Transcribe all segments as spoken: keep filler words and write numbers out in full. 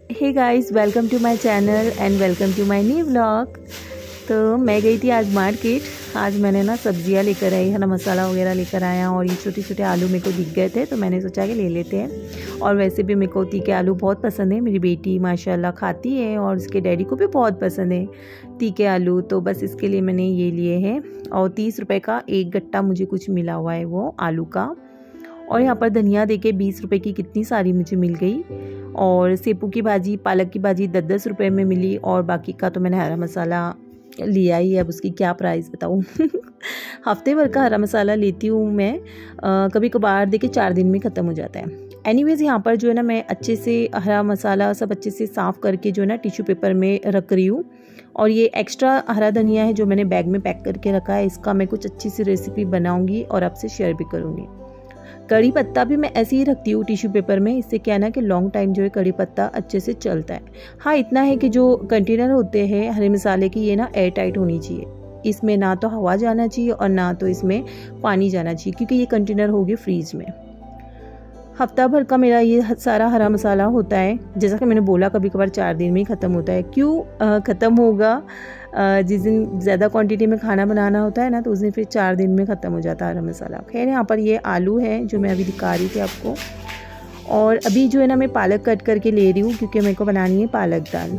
Hey guys, welcome to my channel and welcome to my new vlog. तो मैं गई थी आज मार्केट। आज मैंने ना सब्जियां लेकर आई, हरा मसाला वगैरह लेकर आया और ये छोटे छोटे आलू मेरे को दिख गए थे तो मैंने सोचा कि ले लेते हैं। और वैसे भी मेरे को तीखे आलू बहुत पसंद है, मेरी बेटी माशाल्लाह खाती है और उसके डैडी को भी बहुत पसंद है तीखे आलू, तो बस इसके लिए मैंने ये लिए हैं। और तीस रुपये का एक गट्टा मुझे कुछ मिला हुआ है वो आलू का। और यहाँ पर धनिया देके बीस रुपए की कितनी सारी मुझे मिल गई। और सेपू की भाजी, पालक की भाजी दस दस रुपये में मिली और बाकी का तो मैंने हरा मसाला लिया ही है। अब उसकी क्या प्राइस बताऊँ हफ्ते भर का हरा मसाला लेती हूँ मैं, आ, कभी कभार देके चार दिन में ख़त्म हो जाता है। एनीवेज यहाँ पर जो है ना मैं अच्छे से हरा मसाला सब अच्छे से साफ़ करके जो है ना टिश्यू पेपर में रख रही हूँ। और ये एक्स्ट्रा हरा धनिया है जो मैंने बैग में पैक करके रखा है, इसका मैं कुछ अच्छी सी रेसिपी बनाऊँगी और आपसे शेयर भी करूँगी। कड़ी पत्ता भी मैं ऐसे ही रखती हूँ टिश्यू पेपर में, इससे क्या है ना कि लॉन्ग टाइम जो है कड़ी पत्ता अच्छे से चलता है। हाँ, इतना है कि जो कंटेनर होते हैं हरे मसाले की, ये ना एयर टाइट होनी चाहिए, इसमें ना तो हवा जाना चाहिए और ना तो इसमें पानी जाना चाहिए, क्योंकि ये कंटेनर होगी फ्रीज में। हफ्ता भर का मेरा ये सारा हरा मसाला होता है, जैसा कि मैंने बोला कभी कभार चार दिन में ही ख़त्म होता है। क्यों ख़त्म होगा? जिस दिन ज़्यादा क्वांटिटी में खाना बनाना होता है ना तो उस दिन फिर चार दिन में ख़त्म हो जाता है हरा मसाला। खैर, यहाँ पर ये आलू है जो मैं अभी दिखा रही थी आपको। और अभी जो है ना मैं पालक कट करके ले रही हूँ क्योंकि मेरे को बनानी है पालक दाल।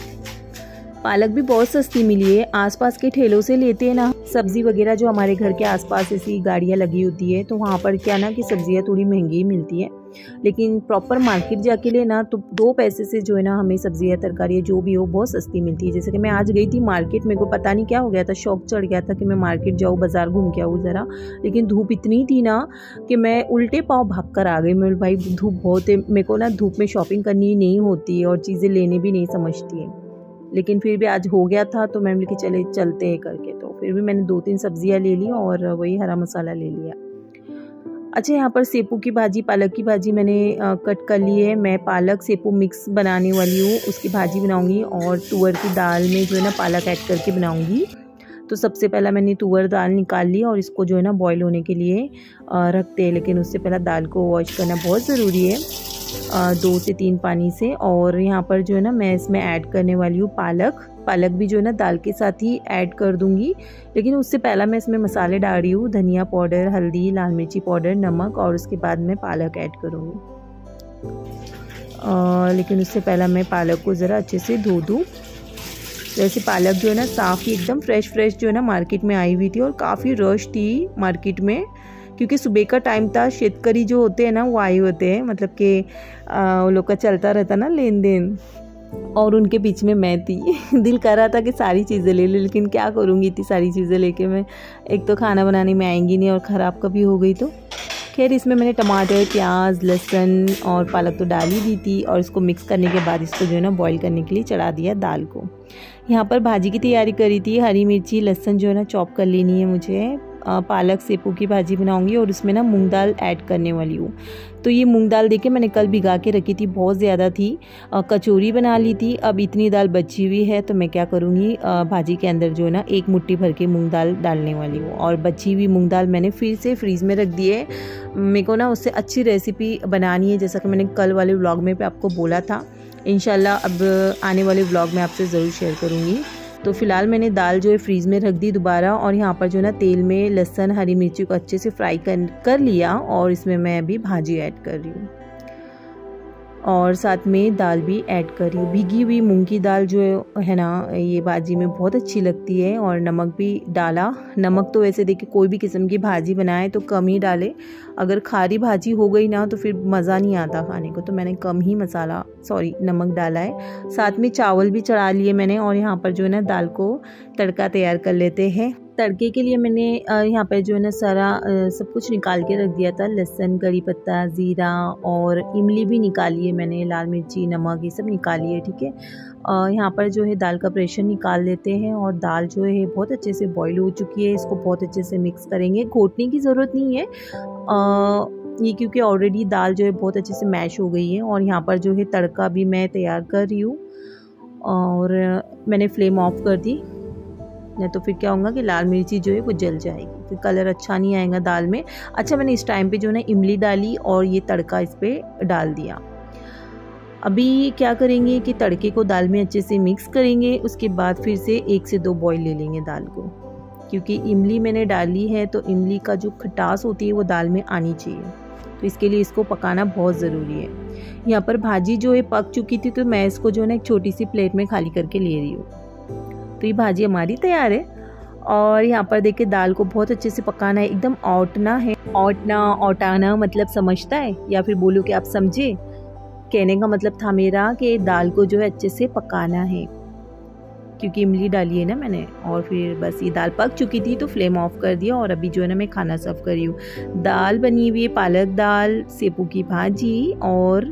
पालक भी बहुत सस्ती मिली है, आसपास के ठेलों से लेते हैं ना सब्ज़ी वगैरह, जो हमारे घर के आसपास ऐसी गाड़ियाँ लगी होती है तो वहाँ पर क्या ना कि सब्ज़ियाँ थोड़ी महंगी मिलती है, लेकिन प्रॉपर मार्केट जाके लेना तो दो पैसे से जो है ना हमें सब्ज़ियाँ तरकारियाँ जो भी हो बहुत सस्ती मिलती है। जैसे कि मैं आज गई थी मार्केट, मेरे को पता नहीं क्या हो गया था, शौक चढ़ गया था कि मैं मार्केट जाऊँ, बाज़ार घूम के आऊँ ज़रा, लेकिन धूप इतनी थी ना कि मैं उल्टे पाँव भाग कर आ गई। मैं भाई धूप बहुत है, मेरे को ना धूप में शॉपिंग करनी नहीं होती है और चीज़ें लेने भी नहीं समझती है, लेकिन फिर भी आज हो गया था तो मैंने बोली कि चले चलते हैं करके। तो फिर भी मैंने दो तीन सब्जियां ले ली और वही हरा मसाला ले लिया। अच्छा, यहाँ पर सेपू की भाजी, पालक की भाजी मैंने आ, कट कर ली है। मैं पालक सेपू मिक्स बनाने वाली हूँ, उसकी भाजी बनाऊँगी और तुअर की दाल में जो है ना पालक ऐड करके बनाऊँगी। तो सबसे पहला मैंने तुअर दाल निकाल ली और इसको जो है ना बॉईल होने के लिए आ, रखते हैं, लेकिन उससे पहले दाल को वॉश करना बहुत ज़रूरी है दो से तीन पानी से। और यहाँ पर जो है ना मैं इसमें ऐड करने वाली हूँ पालक। पालक भी जो है ना दाल के साथ ही ऐड कर दूंगी, लेकिन उससे पहला मैं इसमें मसाले डाल रही हूँ, धनिया पाउडर, हल्दी, लाल मिर्ची पाउडर, नमक, और उसके बाद मैं पालक ऐड करूँगी। लेकिन उससे पहला मैं पालक को ज़रा अच्छे से धो दूँ। वैसे पालक जो है ना साफ़ ही एकदम फ्रेश फ्रेश जो है ना मार्केट में आई हुई थी और काफ़ी रश थी मार्केट में, क्योंकि सुबह का टाइम था। शेतकरी जो होते हैं ना वो आए होते हैं, मतलब कि वो लोग का चलता रहता ना लेन देन, और उनके बीच में मैं थी दिल कर रहा था कि सारी चीज़ें ले लूँ, लेकिन क्या करूँगी इतनी सारी चीज़ें लेके मैं, एक तो खाना बनाने में आएंगी नहीं और ख़राब कभी हो गई तो। खैर, इसमें मैंने टमाटर, प्याज, लहसुन और पालक तो डाल ही दी थी और इसको मिक्स करने के बाद इसको जो है ना बॉईल करने के लिए चढ़ा दिया दाल को। यहाँ पर भाजी की तैयारी करी थी, हरी मिर्ची, लहसुन जो है ना चॉप कर लेनी है मुझे। पालक सेपू की भाजी बनाऊंगी और उसमें ना मूंग दाल ऐड करने वाली हूँ। तो ये मूंग दाल देखिए मैंने कल भिगा के रखी थी, बहुत ज़्यादा थी, कचौरी बना ली थी। अब इतनी दाल बची हुई है तो मैं क्या करूँगी, भाजी के अंदर जो है ना एक मुट्ठी भर के मूंग दाल डालने वाली हूँ। और बची हुई मूंग दाल मैंने फिर से फ्रीज़ में रख दी है। मेरे को ना उससे अच्छी रेसिपी बनानी है, जैसा कि मैंने कल वाले व्लॉग में पे आपको बोला था। इंशाल्लाह अब आने वाले व्लॉग में आपसे ज़रूर शेयर करूँगी। तो फिलहाल मैंने दाल जो है फ्रीज़ में रख दी दोबारा, और यहाँ पर जो है ना तेल में लहसुन, हरी मिर्ची को अच्छे से फ्राई कर कर लिया और इसमें मैं अभी भाजी ऐड कर रही हूँ और साथ में दाल भी ऐड कर रही हूँ। भीगी हुई मूंग की दाल जो है ना ये भाजी में बहुत अच्छी लगती है। और नमक भी डाला। नमक तो वैसे देखिए कोई भी किस्म की भाजी बनाए तो कम ही डाले, अगर खारी भाजी हो गई ना तो फिर मज़ा नहीं आता खाने को, तो मैंने कम ही मसाला सॉरी नमक डाला है। साथ में चावल भी चढ़ा लिए मैंने और यहाँ पर जो है ना दाल को तड़का तैयार कर लेते हैं। तड़के के लिए मैंने यहाँ पर जो है ना सारा सब कुछ निकाल के रख दिया था, लहसुन, कड़ी पत्ता, ज़ीरा और इमली भी निकाली है मैंने, लाल मिर्ची, नमक, ये सब निकाली है। ठीक है, यहाँ पर जो है दाल का प्रेशर निकाल लेते हैं और दाल जो है बहुत अच्छे से बॉईल हो चुकी है, इसको बहुत अच्छे से मिक्स करेंगे। घोटने की ज़रूरत नहीं है आ, ये क्योंकि ऑलरेडी दाल जो है बहुत अच्छे से मैश हो गई है। और यहाँ पर जो है तड़का भी मैं तैयार कर रही हूँ और मैंने फ्लेम ऑफ कर दी, नहीं तो फिर क्या होगा कि लाल मिर्ची जो है वो जल जाएगी, फिर कलर अच्छा नहीं आएगा दाल में। अच्छा, मैंने इस टाइम पे जो है ना इमली डाली और ये तड़का इस पर डाल दिया। अभी क्या करेंगे कि तड़के को दाल में अच्छे से मिक्स करेंगे, उसके बाद फिर से एक से दो बॉईल ले लेंगे दाल को, क्योंकि इमली मैंने डाली है तो इमली का जो खटास होती है वो दाल में आनी चाहिए, तो इसके लिए इसको पकाना बहुत ज़रूरी है। यहाँ पर भाजी जो है पक चुकी थी, तो मैं इसको जो है ना एक छोटी सी प्लेट में खाली करके ले रही हूँ। तो ये भाजी हमारी तैयार है। और यहाँ पर देखिए दाल को बहुत अच्छे से पकाना है, एकदम औटना है। औटना औटाना मतलब समझता है, या फिर बोलो कि आप समझे। कहने का मतलब था मेरा कि दाल को जो है अच्छे से पकाना है, क्योंकि इमली डाली है ना मैंने। और फिर बस ये दाल पक चुकी थी तो फ्लेम ऑफ कर दिया, और अभी जो है ना मैं खाना सर्व कर रही हूँ। दाल बनी हुई है, पालक दाल, सेपू की भाजी और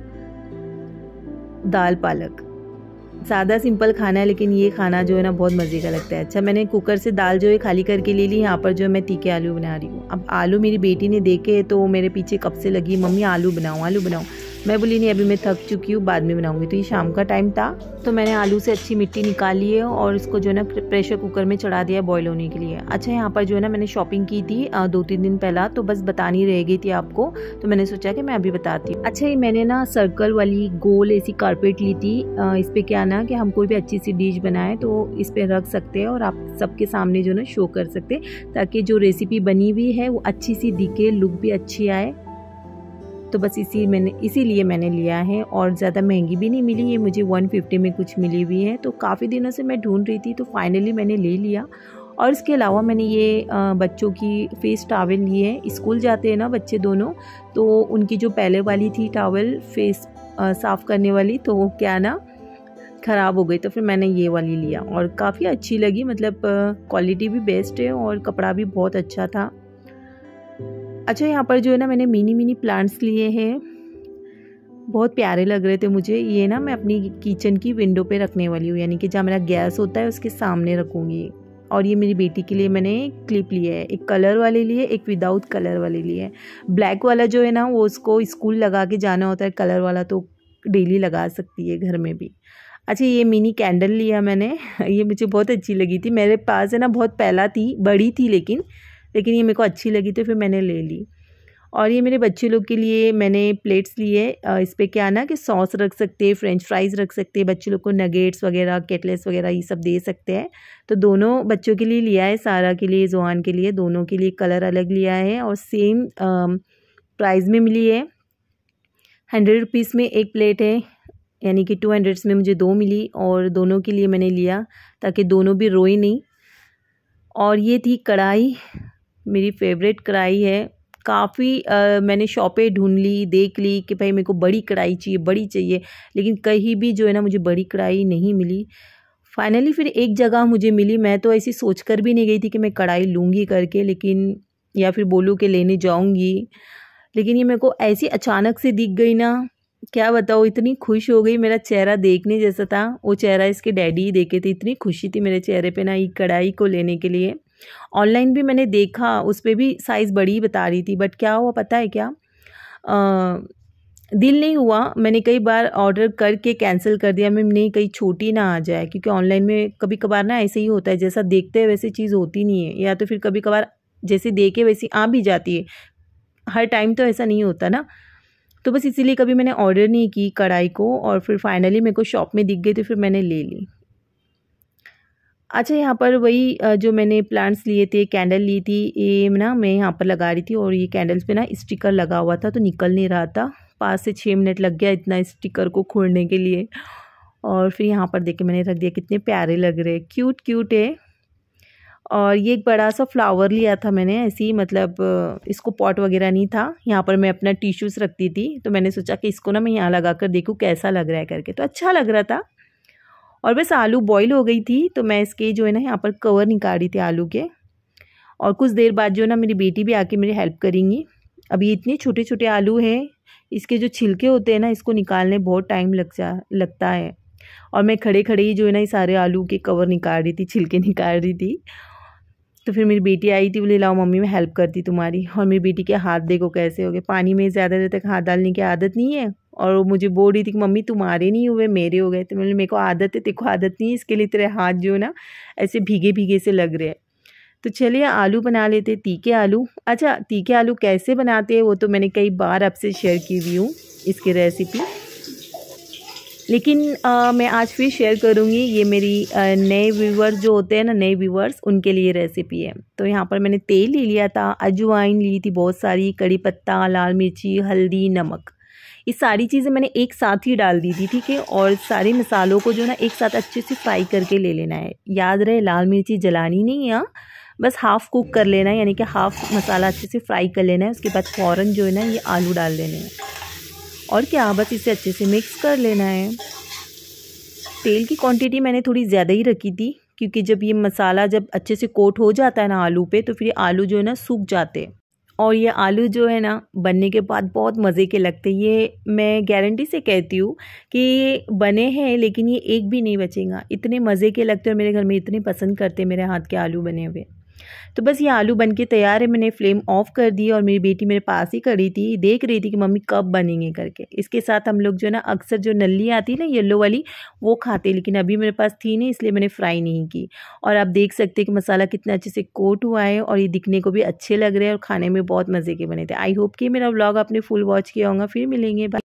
दाल पालक। सादा सिंपल खाना है, लेकिन ये खाना जो है ना बहुत मज़े का लगता है। अच्छा, मैंने कुकर से दाल जो है खाली करके ले ली। यहाँ पर जो है मैं तीखे आलू बना रही हूँ। अब आलू मेरी बेटी ने देखे तो मेरे पीछे कब से लगी, मम्मी आलू बनाओ आलू बनाओ। मैं बोली नहीं, अभी मैं थक चुकी हूँ, बाद में बनाऊंगी। तो ये शाम का टाइम था, तो मैंने आलू से अच्छी मिट्टी निकाली है और इसको जो है ना प्रेशर कुकर में चढ़ा दिया बॉईल होने के लिए। अच्छा, यहाँ पर जो है ना मैंने शॉपिंग की थी दो तीन दिन पहला, तो बस बतानी रह गई थी आपको, तो मैंने सोचा कि मैं अभी बताती हूँ। अच्छा, ये मैंने ना सर्कल वाली गोल ऐसी कारपेट ली थी। इस पर क्या ना कि हम कोई भी अच्छी सी डिश बनाए तो इस पर रख सकते हैं और आप सबके सामने जो है ना शो कर सकते हैं, ताकि जो रेसिपी बनी हुई है वो अच्छी सी दिखे, लुक भी अच्छी आए। तो बस इसी मैंने इसीलिए मैंने लिया है, और ज़्यादा महंगी भी नहीं मिली, ये मुझे वन फिफ्टी में कुछ मिली हुई है। तो काफ़ी दिनों से मैं ढूंढ रही थी, तो फाइनली मैंने ले लिया। और इसके अलावा मैंने ये बच्चों की फेस टॉवल लिए हैं। स्कूल जाते हैं ना बच्चे दोनों, तो उनकी जो पहले वाली थी टॉवल फेस साफ़ करने वाली, तो वो क्या ना ख़राब हो गई, तो फिर मैंने ये वाली लिया और काफ़ी अच्छी लगी। मतलब क्वालिटी भी बेस्ट है और कपड़ा भी बहुत अच्छा था। अच्छा, यहाँ पर जो है ना मैंने मिनी मिनी प्लांट्स लिए हैं, बहुत प्यारे लग रहे थे मुझे। ये ना मैं अपनी किचन की विंडो पे रखने वाली हूँ, यानी कि जहाँ मेरा गैस होता है उसके सामने रखूँगी। और ये मेरी बेटी के लिए मैंने क्लिप लिए है, एक कलर वाले लिए, एक विदाउट कलर वाले लिए। ब्लैक वाला जो है ना वो उसको स्कूल लगा के जाना होता है, कलर वाला तो डेली लगा सकती है घर में भी। अच्छा, ये मिनी कैंडल लिया मैंने, ये मुझे बहुत अच्छी लगी थी। मेरे पास है ना बहुत पहला थी, बड़ी थी, लेकिन लेकिन ये मेरे को अच्छी लगी तो फिर मैंने ले ली। और ये मेरे बच्चे लोग के लिए मैंने प्लेट्स लिए। इस पर क्या ना कि सॉस रख सकते हैं, फ्रेंच फ्राइज़ रख सकते हैं, बच्चे लोग को नगेट्स वगैरह, कटलेट्स वगैरह ये सब दे सकते हैं। तो दोनों बच्चों के लिए लिया है, सारा के लिए, जोहान के लिए, दोनों के लिए कलर अलग लिया है और सेम प्राइस में मिली है। हंड्रेड रुपीज़ में एक प्लेट है, यानी कि टू हंड्रेड्स में मुझे दो मिली, और दोनों के लिए मैंने लिया ताकि दोनों भी रोए नहीं। और ये थी कढ़ाई, मेरी फेवरेट कढ़ाई है। काफ़ी मैंने शॉपें ढूंढ ली, देख ली कि भाई मेरे को बड़ी कढ़ाई चाहिए, बड़ी चाहिए, लेकिन कहीं भी जो है ना मुझे बड़ी कढ़ाई नहीं मिली। फाइनली फिर एक जगह मुझे मिली। मैं तो ऐसी सोच कर भी नहीं गई थी कि मैं कढ़ाई लूँगी करके, लेकिन या फिर बोलूँ कि लेने जाऊँगी, लेकिन ये मेरे को ऐसी अचानक से दिख गई ना, क्या बताओ, इतनी खुश हो गई। मेरा चेहरा देखने जैसा था, वो चेहरा इसके डैडी ही देखे थे। इतनी खुशी थी मेरे चेहरे पे ना ये कढ़ाई को लेने के लिए। ऑनलाइन भी मैंने देखा, उस पर भी साइज़ बड़ी बता रही थी, बट क्या हुआ पता है क्या, आ, दिल नहीं हुआ। मैंने कई बार ऑर्डर करके कैंसिल कर दिया। मैं नहीं, कहीं छोटी ना आ जाए, क्योंकि ऑनलाइन में कभी कभार ना ऐसे ही होता है, जैसा देखते हैं वैसी चीज़ होती नहीं है, या तो फिर कभी कभार जैसे देखे वैसी आ भी जाती है। हर टाइम तो ऐसा नहीं होता ना, तो बस इसीलिए कभी मैंने ऑर्डर नहीं की कढ़ाई को। और फिर फाइनली मेरे को शॉप में दिख गई तो फिर मैंने ले ली। अच्छा, यहाँ पर वही जो मैंने प्लांट्स लिए थे, कैंडल ली थी, ये ना मैं यहाँ पर लगा रही थी, और ये कैंडल्स पे ना स्टिकर लगा हुआ था तो निकल नहीं रहा था। पाँच से छः मिनट लग गया इतना स्टिकर को खोलने के लिए। और फिर यहाँ पर देख के मैंने रख दिया, कितने प्यारे लग रहे हैं, क्यूट क्यूट है। और ये एक बड़ा सा फ्लावर लिया था मैंने, ऐसे ही, मतलब इसको पॉट वगैरह नहीं था। यहाँ पर मैं अपना टिश्यूज़ रखती थी, तो मैंने सोचा कि इसको ना मैं यहाँ लगा कर देखूँ कैसा लग रहा है करके, तो अच्छा लग रहा था। और बस आलू बॉईल हो गई थी, तो मैं इसके जो है ना यहाँ पर कवर निकाल रही थी आलू के। और कुछ देर बाद जो है ना मेरी बेटी भी आके मेरी हेल्प करेंगी। अभी इतने छोटे छोटे आलू हैं, इसके जो छिलके होते हैं ना, इसको निकालने बहुत टाइम लग जा लगता है। और मैं खड़े खड़े ही जो है ना ये सारे आलू के कवर निकाल रही थी, छिलके निकाल रही थी। तो फिर मेरी बेटी आई थी, बोले लाओ मम्मी मैं हेल्प करती तुम्हारी। और मेरी बेटी के हाथ देखो कैसे हो गए, पानी में ज़्यादा देर तक हाथ डालने की आदत नहीं है। और वो मुझे बोल रही थी कि मम्मी तुम्हारे नहीं हुए, मेरे हो गए। तो मैंने, मेरे को आदत है, तेरे को आदत नहीं है, इसके लिए तेरे हाथ जो है ना ऐसे भीगे भीगे से लग रहे हैं। तो चलिए आलू बना लेते, तीखे आलू। अच्छा, तीखे आलू कैसे बनाते हैं वो तो मैंने कई बार आपसे शेयर की हुई हूँ, इसकी रेसिपी। लेकिन आ, मैं आज फिर शेयर करूँगी, ये मेरी नए व्यूवर्स जो होते हैं ना, नए व्यूवर्स, उनके लिए रेसिपी है। तो यहाँ पर मैंने तेल ले लिया था, अजवाइन ली थी बहुत सारी, कड़ी पत्ता, लाल मिर्ची, हल्दी, नमक, ये सारी चीज़ें मैंने एक साथ ही डाल दी थी, ठीक है। और सारे मसालों को जो ना एक साथ अच्छे से फ्राई करके ले लेना है। याद रहे लाल मिर्ची जलानी नहीं है, बस हाफ़ कुक कर लेना है, यानी कि हाफ़ मसाला अच्छे से फ्राई कर लेना है। उसके बाद फ़ौरन जो है ना ये आलू डाल देने हैं और क्या, बस इसे अच्छे से मिक्स कर लेना है। तेल की क्वांटिटी मैंने थोड़ी ज़्यादा ही रखी थी, क्योंकि जब ये मसाला जब अच्छे से कोट हो जाता है ना आलू पे, तो फिर आलू जो है ना सूख जाते हैं। और ये आलू जो है ना बनने के बाद बहुत मज़े के लगते हैं। ये मैं गारंटी से कहती हूँ कि ये बने हैं, लेकिन ये एक भी नहीं बचेगा, इतने मज़े के लगते हैं। और मेरे घर में इतने पसंद करते हैं मेरे हाथ के आलू बने हुए। तो बस ये आलू बन के तैयार है। मैंने फ्लेम ऑफ कर दी और मेरी बेटी मेरे पास ही खड़ी थी, देख रही थी कि मम्मी कब बनेंगे करके। इसके साथ हम लोग जो ना अक्सर जो नल्ली आती है ना येलो वाली, वो खाते, लेकिन अभी मेरे पास थी नहीं, इसलिए मैंने फ्राई नहीं की। और आप देख सकते हैं कि मसाला कितना अच्छे से कोट हुआ है और ये दिखने को भी अच्छे लग रहे हैं और खाने में बहुत मज़े के बने थे। आई होप कि मेरा व्लॉग आपने फुल वॉच किया होगा। फिर मिलेंगे।